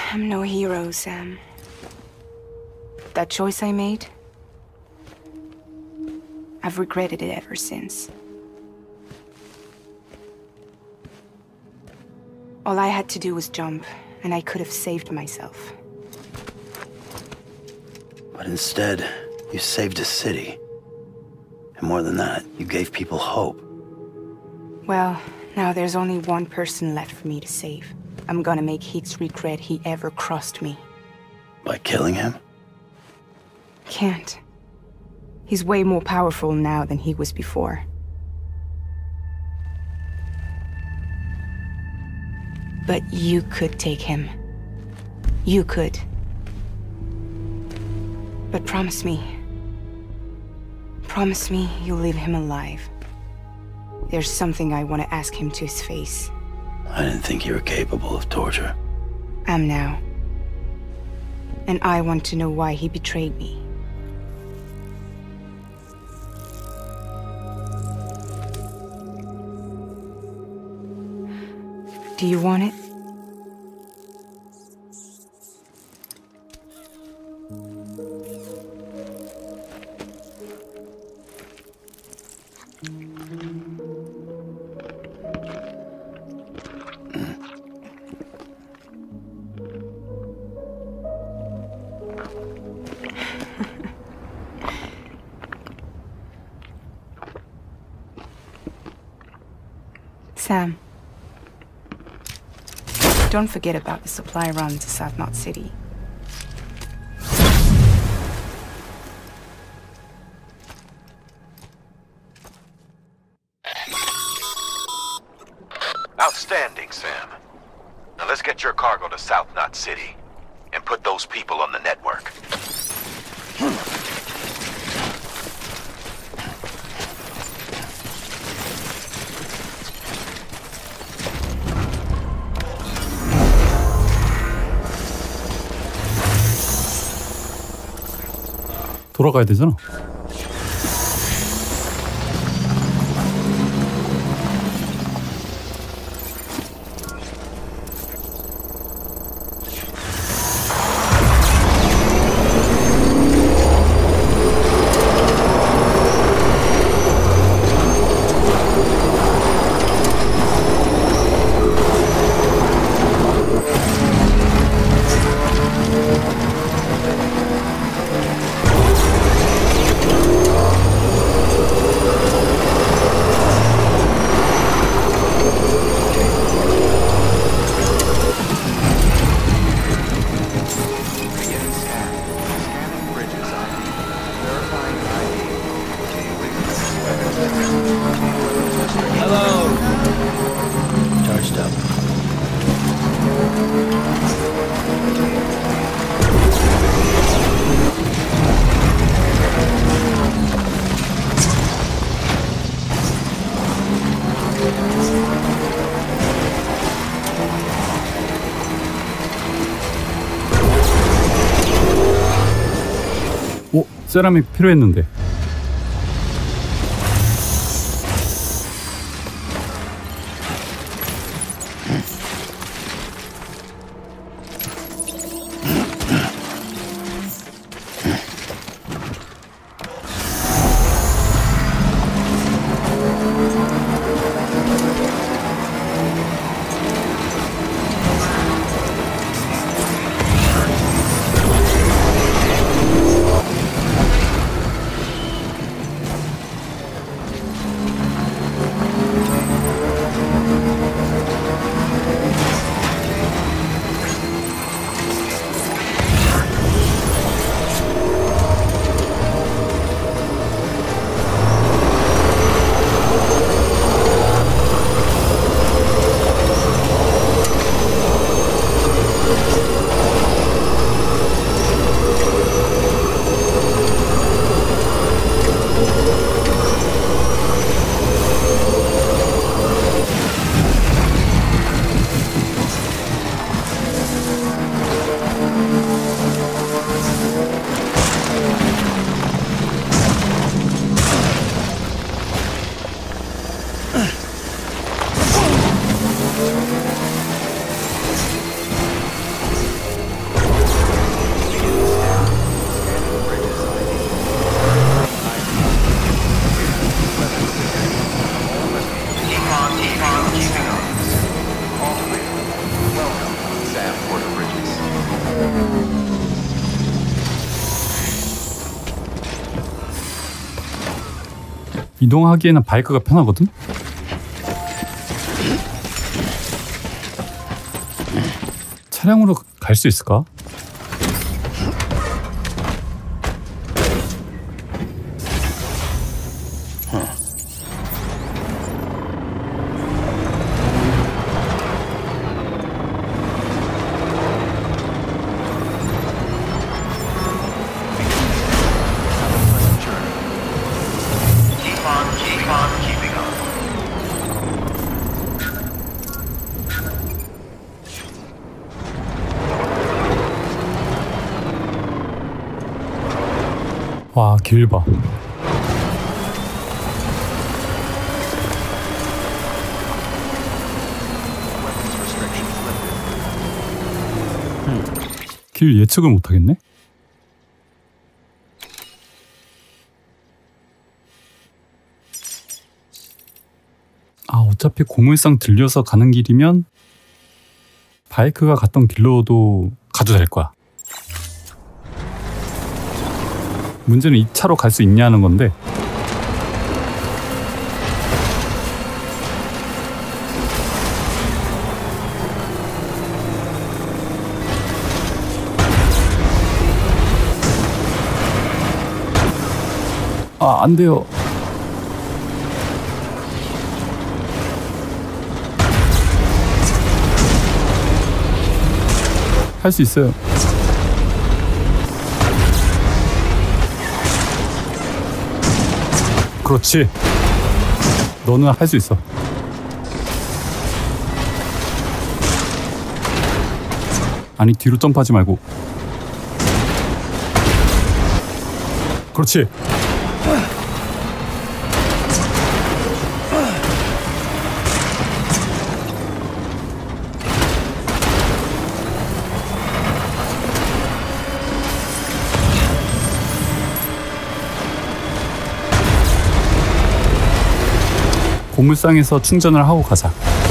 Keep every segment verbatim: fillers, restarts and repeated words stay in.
I'm no hero, Sam. That choice I made, I've regretted it ever since. All I had to do was jump, and I could have saved myself. But instead, you saved a city. And more than that, you gave people hope. Well, now there's only one person left for me to save. I'm gonna make Hitz regret he ever crossed me. By killing him? Can't. He's way more powerful now than he was before. But you could take him. You could. But promise me. Promise me you'll leave him alive. There's something I want to ask him to his face. I didn't think you were capable of torture. Am now. And I want to know why he betrayed me. Do you want it? Sam. Don't forget about the supply run to South Knot City. Outstanding, Sam. Now let's get your cargo to South Knot City and put those people on the network. 돌아가야 되잖아. 오, 세라믹 필요했는데. 이동하기에는 바이크가 편하거든? 차량으로 갈 수 있을까? Keep on, keep on, keeping on. 와, 길 봐. 길 예측을 못하겠네? 아, 어차피 고물상 들려서 가는 길이면 바이크가 갔던 길로도 가도 될 거야. 문제는 이 차로 갈 수 있냐는 건데. 아, 안 돼요. 할 수 있어요. 그렇지. 너는 할 수 있어. 아니, 뒤로 점프하지 말고. 그렇지. 고물상에서 충전을 하고 가자.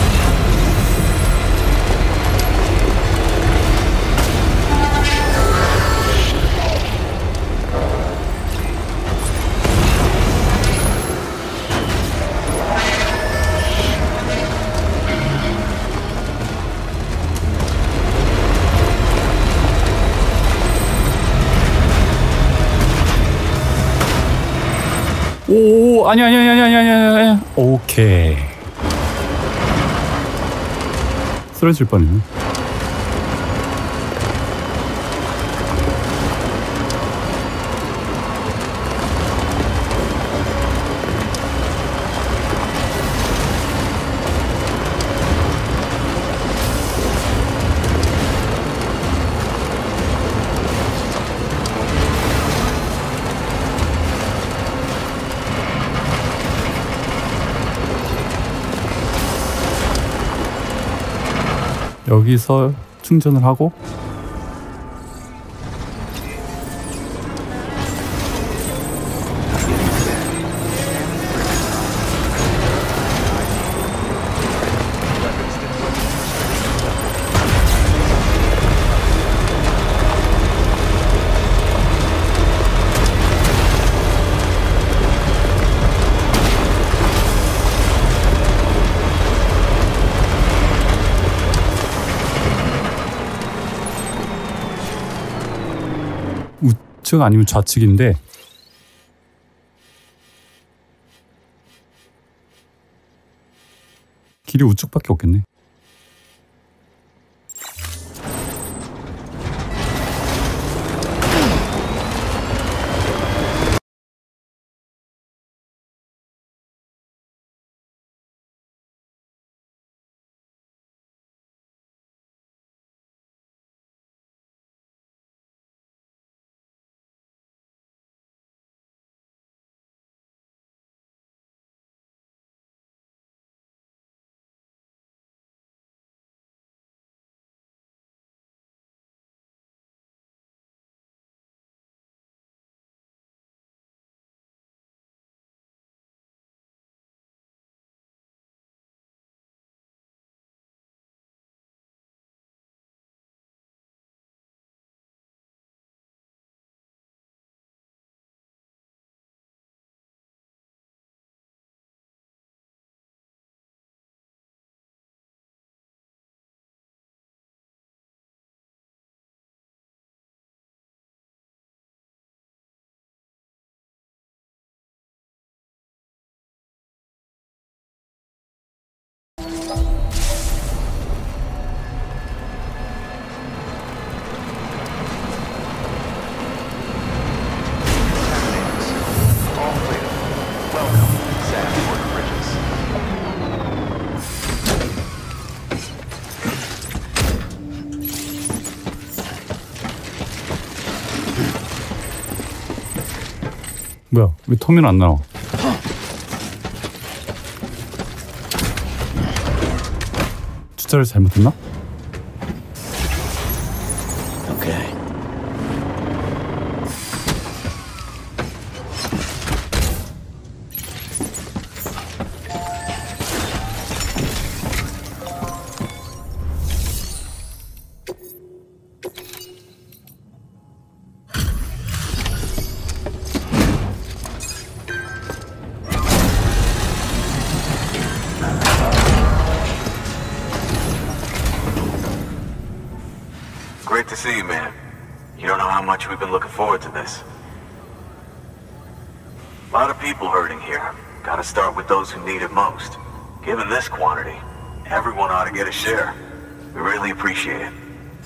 오, 아니 아니 아니 아니 아니 아니 아니. 오케이. 쓰러질 뻔했네. 여기서 충전을 하고 우측 아니면 좌측인데 길이 우측밖에 없겠네. 뭐야, 왜 터미널 안 나와? 주차를 잘못했나? Okay. Great to see you, man. You don't know how much we've been looking forward to this. A lot of people hurting here. Gotta start with those who need it most. Given this quantity, everyone ought to get a share. We really appreciate it.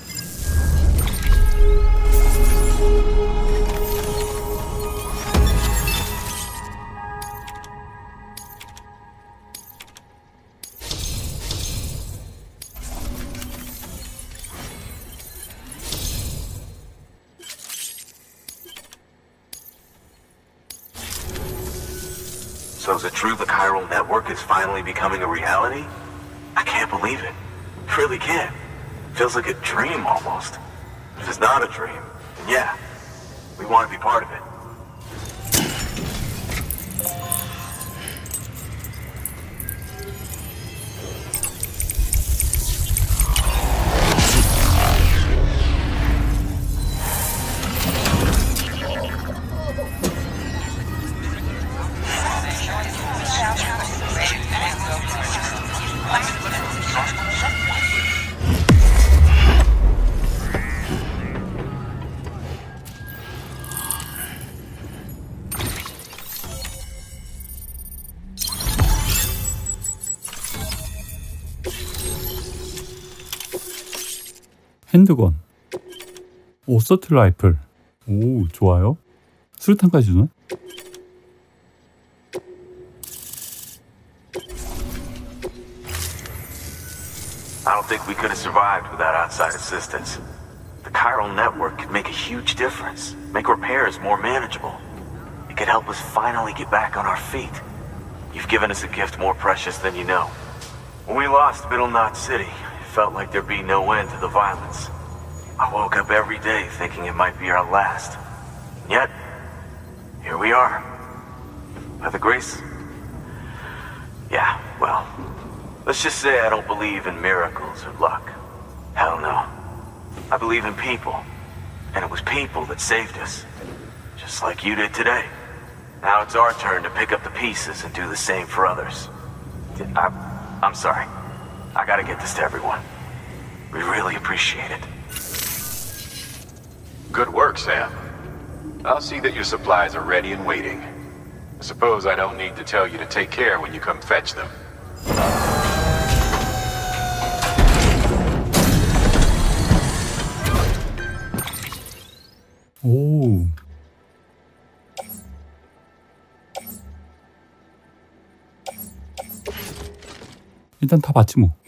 So is it true the chiral network is finally becoming a reality? I can't believe it. Really can't. Feels like a dream almost. If it's not a dream, then yeah, we want to be part of it. 핸드건, 오서트 라이플. 오, 좋아요. 수류탄까지 주네. I don't think we could have survived without outside assistance. The chiral network could make a huge difference, make repairs more manageable. It could help us finally get back on our feet. You've given us a gift more precious than you know. When we lost Middle Knot City, it felt like there'd be no end to the violence. I woke up every day thinking it might be our last. And yet, here we are. By the grace... Yeah, well, let's just say I don't believe in miracles or luck. Hell no. I believe in people. And it was people that saved us. Just like you did today. Now it's our turn to pick up the pieces and do the same for others. I'm, I'm sorry. I gotta get this to everyone. We really appreciate it. Good work, Sam. I'll see that your supplies are ready and waiting. I suppose I don't need to tell you to take care when you come fetch them. 오. 일단 다 봤지 뭐.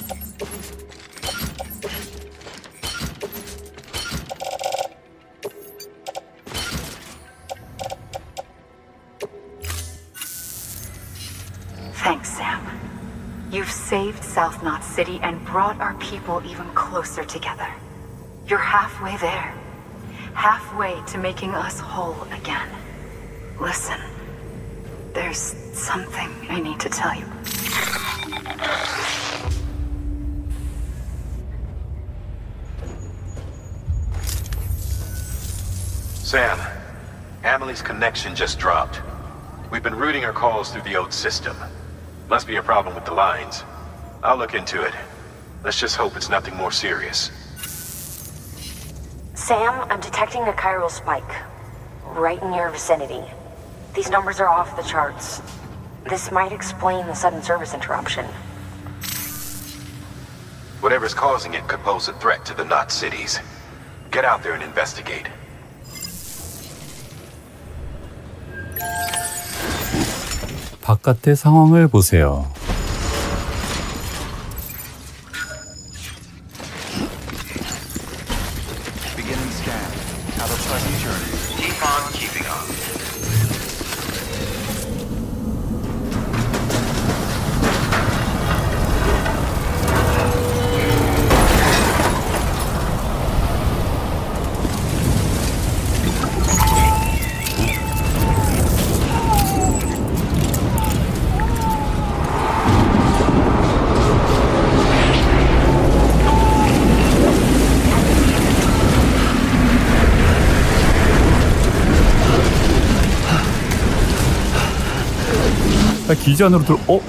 Thanks, Sam. You've saved South Knot City and brought our people even closer together. You're halfway there. Halfway to making us whole again. Listen, there's something I need to tell you. Sam, Amelie's connection just dropped. We've been routing her calls through the old system. Must be a problem with the lines. I'll look into it. Let's just hope it's nothing more serious. Sam, I'm detecting a chiral spike. Right in your vicinity. These numbers are off the charts. This might explain the sudden service interruption. Whatever's causing it could pose a threat to the Knot cities. Get out there and investigate. 바깥의 상황을 보세요. Beginning scan. Have a pleasant journey. Keep on keeping on. 나 기지 안으로 들어. 어?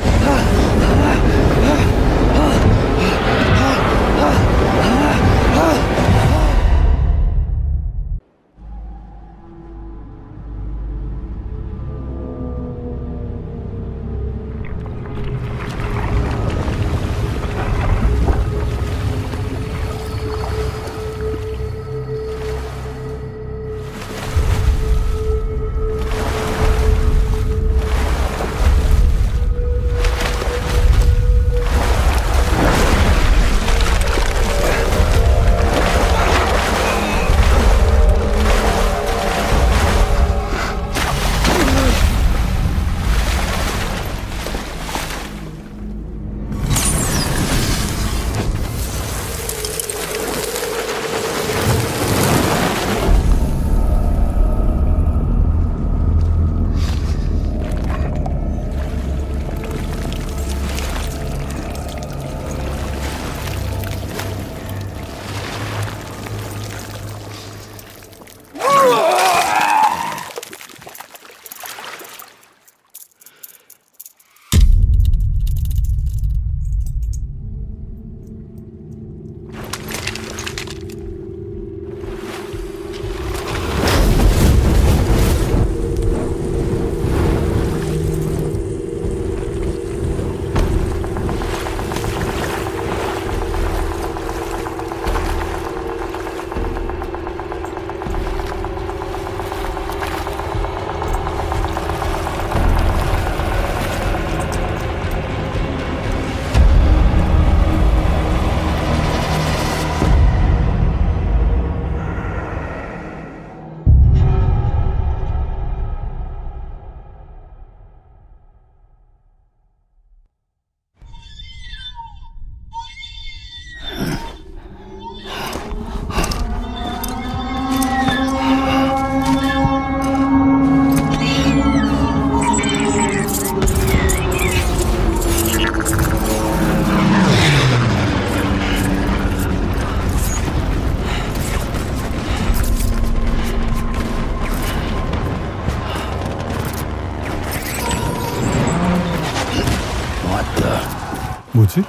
뭐지?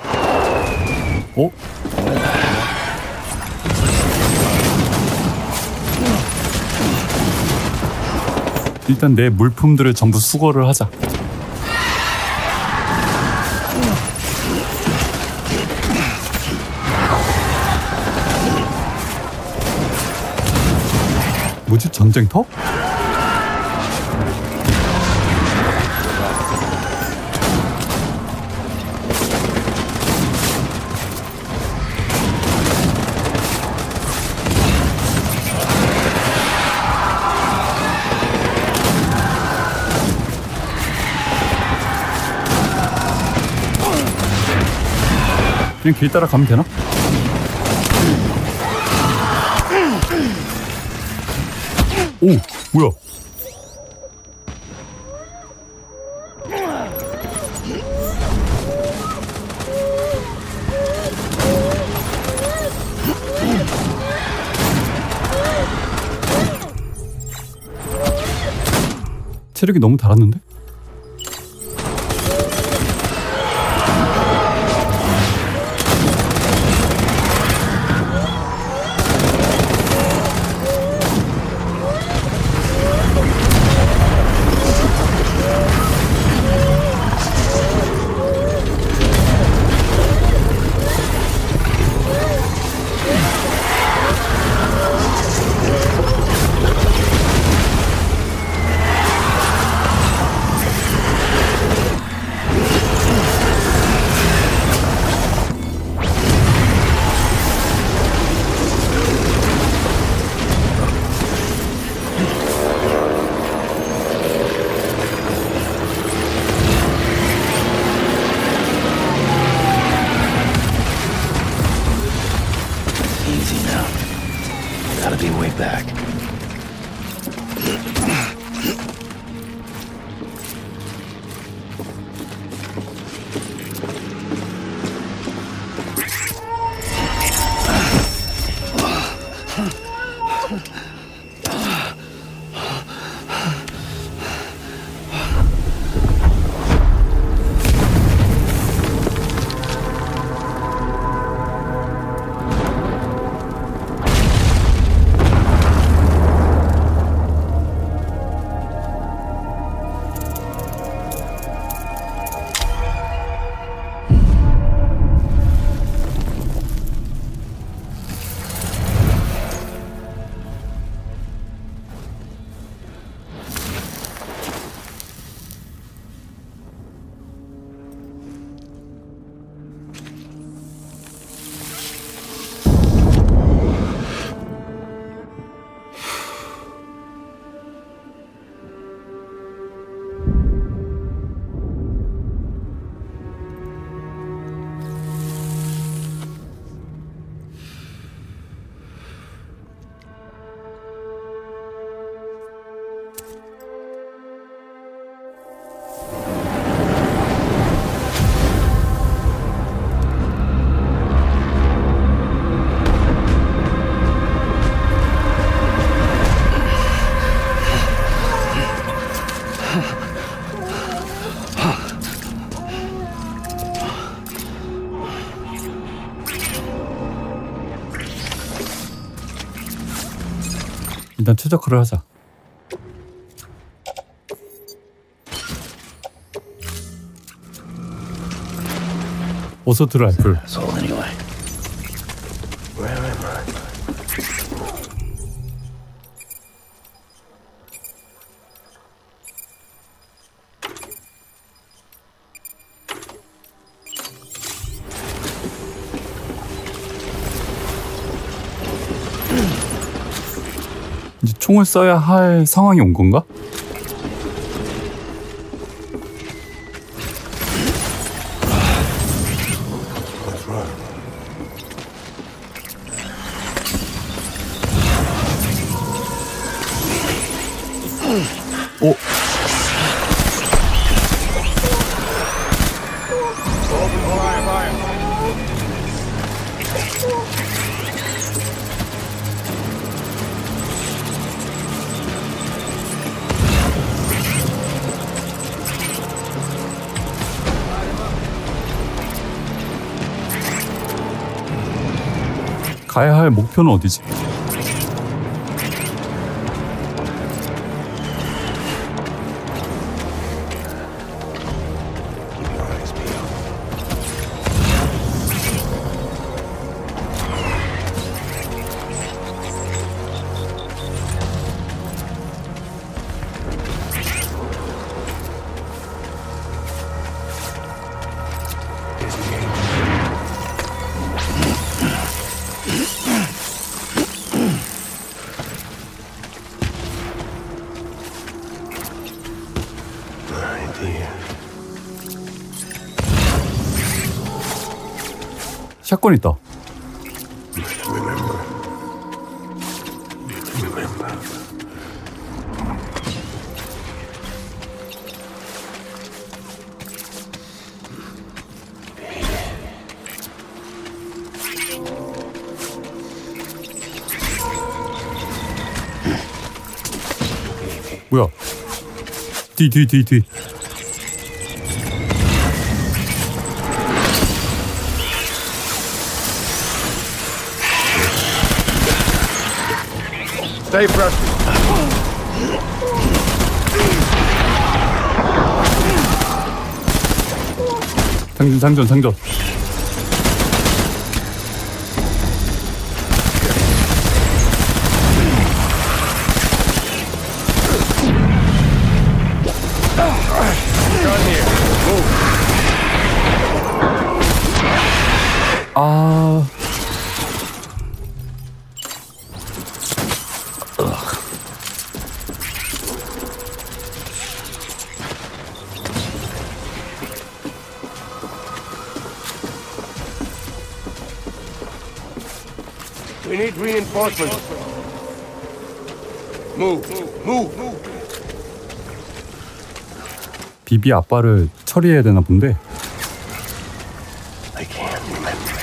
어? 일단 내 물품들을 전부 수거를 하자. 뭐지? 전쟁터? 그냥 길 따라 가면 되나? 오! 뭐야? 체력이 너무 달았는데? Gotta be way back. 일단 최적화를 하자. 어서트 라이플. Asshole anyway. Where am I? 이제 총을 써야 할 상황이 온 건가? 오. 가야 할 목표는 어디지? 샷건 있다. 뭐야? 뒤, 뒤, 뒤, 뒤. Stay fresh. 상전, 상전, 상전. 아. We need reinforcements. Move, move, move. 비비 아빠를 처리해야 되나 본데. I can't remember.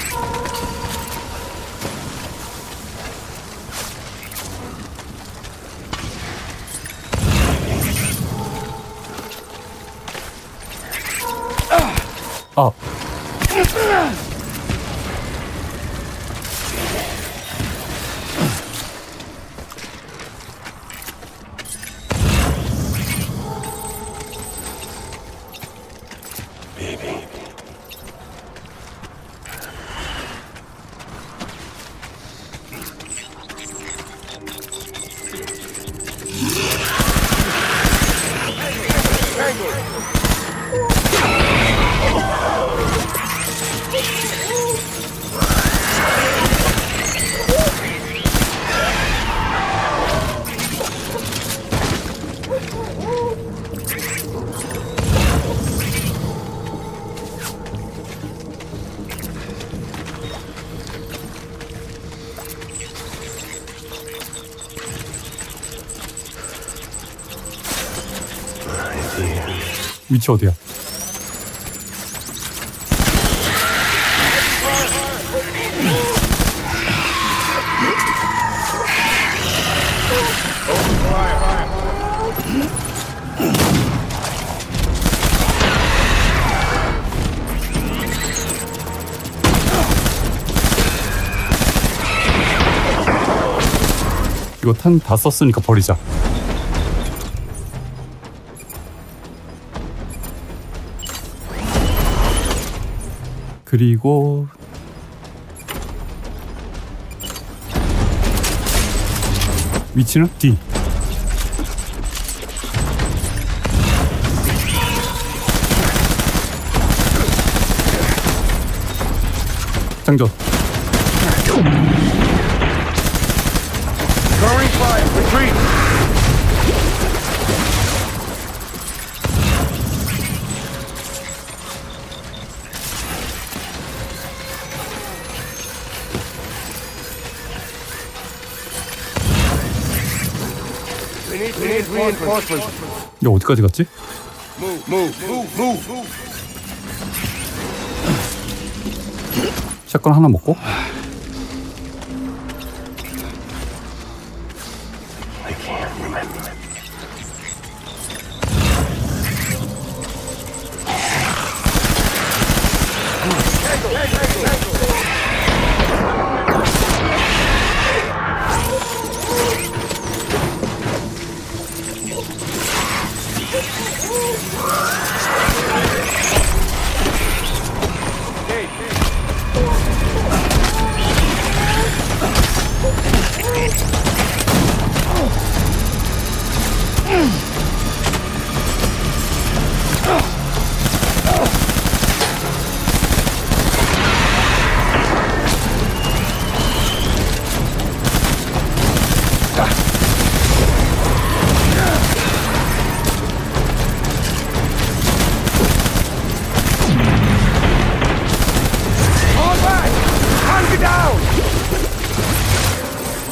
아. 위치 어디야? 이거 탄 다 썼으니까 버리자. 그리고 위치는 D. 장전. Throwing fire. Retreat. We need, we need reinforcements. 이거 어디까지 갔지? Move, move, move, move. 샷건 하나 먹고. I can't remember.